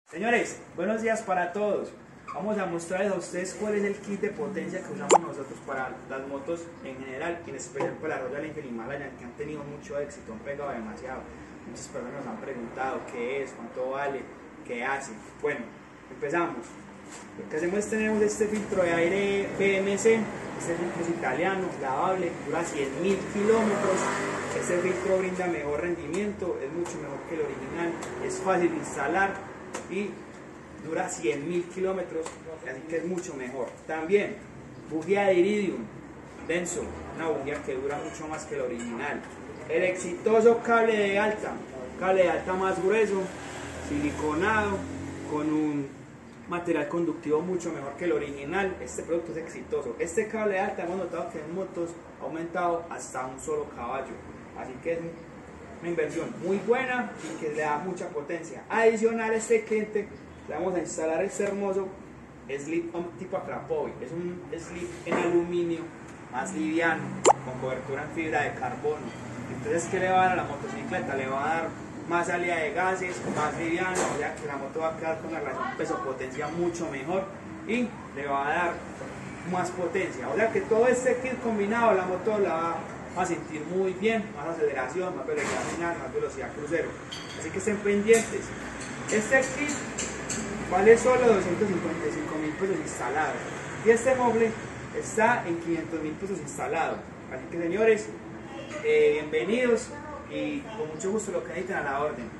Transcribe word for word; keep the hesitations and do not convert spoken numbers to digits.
Señores, buenos días para todos. Vamos a mostrarles a ustedes cuál es el kit de potencia que usamos nosotros para las motos en general, y en especial para la Royal Enfield Himalayan, que han tenido mucho éxito, han pegado demasiado. Muchas personas nos han preguntado qué es, cuánto vale, qué hace. Bueno, empezamos. Lo que hacemos es tenemos este filtro de aire P M C. Este filtro es italiano, lavable, dura cien mil kilómetros. Este filtro brinda mejor rendimiento, es mucho mejor que el original, es fácil de instalar y dura cien mil kilómetros, así que es mucho mejor. También bujía de iridium denso, una bujía que dura mucho más que el original. El exitoso cable de alta, cable de alta más grueso, siliconado, con un material conductivo mucho mejor que el original. Este producto es exitoso. Este cable de alta hemos notado que en motos ha aumentado hasta un solo caballo, así que es una inversión muy buena y que le da mucha potencia. Adicional a este cliente le vamos a instalar este hermoso slip tipo Akrapovic. Es un slip en aluminio más liviano, con cobertura en fibra de carbono. Entonces, ¿qué le va a dar a la motocicleta? Le va a dar más salida de gases, más liviano, o sea que la moto va a quedar con una relación peso-potencia mucho mejor y le va a dar más potencia. O sea que todo este kit combinado, la moto la va a sentir muy bien, más aceleración, más velocidad final, más velocidad crucero. Así que estén pendientes. Este kit vale solo doscientos cincuenta y cinco mil pesos instalado y este mueble está en quinientos mil pesos instalado. Así que, señores, eh, bienvenidos y con mucho gusto lo que necesiten a la orden.